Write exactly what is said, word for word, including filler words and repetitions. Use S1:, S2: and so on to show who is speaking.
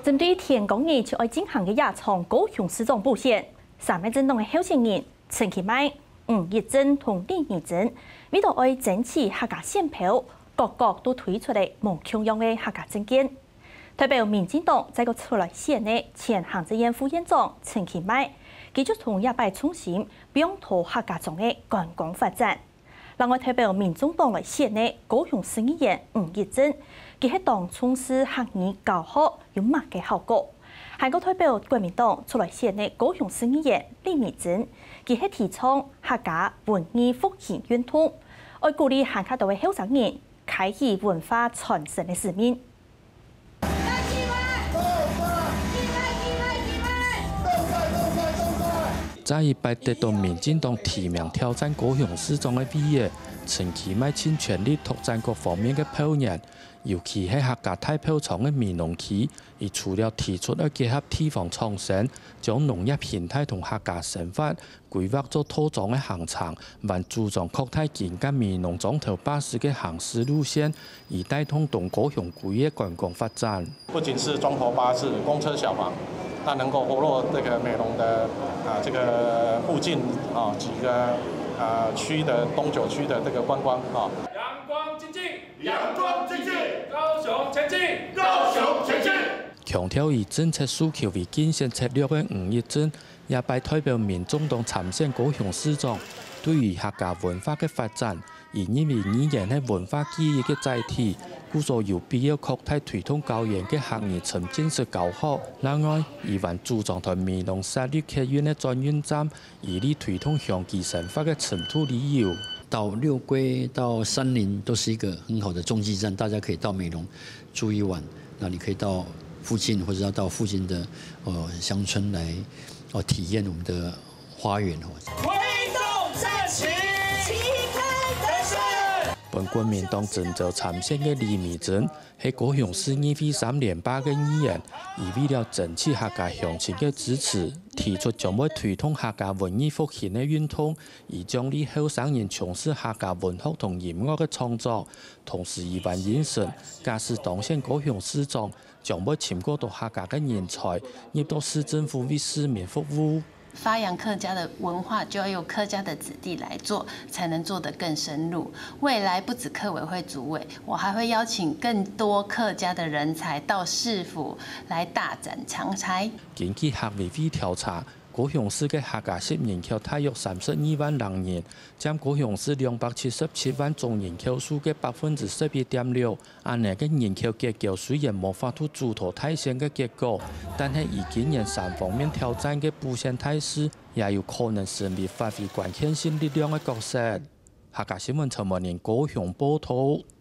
S1: 针对田公日就爱进行嘅野场高雄市长补选，三位政党嘅候选人陈其迈、吴益政同李义珍，为咗爱争取客家选票，各个都推出嚟无穷样嘅客家政见。代表民进党在个出来选嘅前行政院副院长陈其迈，佢就同一摆重新表拖客家中嘅观光发展。另外代表民众党来选嘅高雄市议员吴益政，佢喺党从事客语教学有乜嘅效果？还个代表国民党出来选嘅高雄市议员李义珍，佢喺提倡客家文艺复兴运动，爱鼓励客家岛嘅后生人开启文化传承嘅使命。
S2: 在一摆得到民进党提名挑战高雄市长的位置，陈其迈尽全力拓展各方面的票源，尤其係客家大票廠的美濃區，而除了提出要結合地方創新，將農業形態同客家生活規劃做套裝的行程，還注重擴大建設美濃總頭巴士的行駛路線，以帶動東高雄區的觀光發展。
S3: 不僅是中頭巴士、公車小黃。 那能夠活絡這個美濃的啊，這個附近啊幾個啊區的東九區的這個觀光啊。
S4: 陽光經濟，陽光經濟，高雄前進，高雄前進。
S2: 強調以政策訴求為建設策略的吳益政，也拜代表民眾黨參選高雄市長，對於客家文化的發展，而因為語言係文化記憶的載體。 故所有必要擴大推動教研嘅客語沉浸式教學。另外，亦還注重台美濃沙律客運嘅轉運站，以利推動鄉基生活嘅塵土旅遊。
S5: 到六龜到山林都是一個很好的中繼站，大家可以到美濃住一晚。那你可以到附近或者要到附近的呃鄉村來哦體驗我們的花園哦。
S2: 本國民黨徵召參選嘅李義珍係高雄市議會三連霸嘅議員，而為了爭取客家鄉親嘅支持，提出將會推動客家文藝復興嘅運動，而獎勵後生人從事客家文學同音樂嘅創作。同時，亦還應承，假使當選高雄市長，將會簽過到客家嘅人才入到市政府為市民服務。
S6: 發揚客家的文化，就要由客家的子弟來做，才能做得更深入。未來不止客委會主委，我還會邀請更多客家的人才到市府來大展長才。
S2: 根據客委會調查，高雄市嘅客家籍人口大約三十二萬人年，佔高雄市兩百七十七萬總人口數嘅百分之十一點六。安尼嘅人口結構雖然無法度主導大選嘅結果，但係以今年三方面挑戰嘅補選態勢，也有可能成為發揮關鍵性力量嘅角色。客家新聞陳文年高雄報道。